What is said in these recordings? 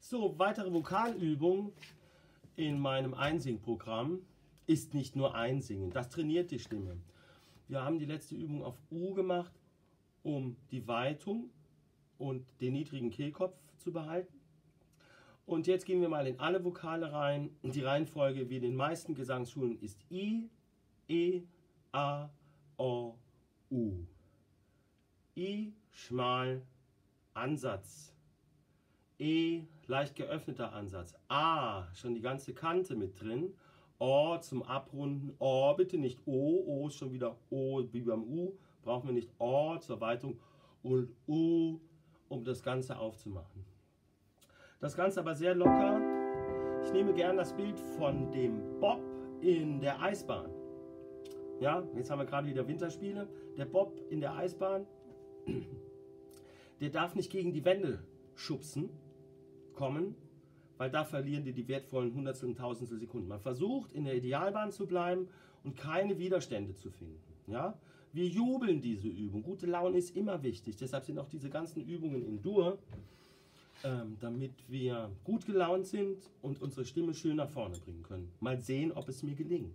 So, weitere Vokalübung in meinem Einsingprogramm ist nicht nur Einsingen, das trainiert die Stimme. Wir haben die letzte Übung auf U gemacht, um die Weitung und den niedrigen Kehlkopf zu behalten. Und jetzt gehen wir mal in alle Vokale rein. Die Reihenfolge wie in den meisten Gesangsschulen ist I, E, A, O, U. I, schmal, Ansatz. E, leicht geöffneter Ansatz. A, schon die ganze Kante mit drin. O zum Abrunden. O, bitte nicht O. O ist schon wieder O wie beim U. Brauchen wir nicht O zur Weitung. Und U, um das Ganze aufzumachen. Das Ganze aber sehr locker. Ich nehme gern das Bild von dem Bob in der Eisbahn. Ja, jetzt haben wir gerade wieder Winterspiele. Der Bob in der Eisbahn, der darf nicht gegen die Wände schubsen kommen, weil da verlieren die wertvollen Hundertstel und Tausendstel Sekunden. Man versucht in der Idealbahn zu bleiben und keine Widerstände zu finden. Ja? Wir jubeln diese Übung. Gute Laune ist immer wichtig. Deshalb sind auch diese ganzen Übungen in Dur, damit wir gut gelaunt sind und unsere Stimme schön nach vorne bringen können. Mal sehen, ob es mir gelingt.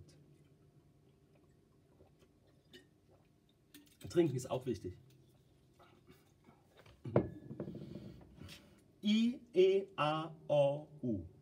Trinken ist auch wichtig. I, E, A, O, U.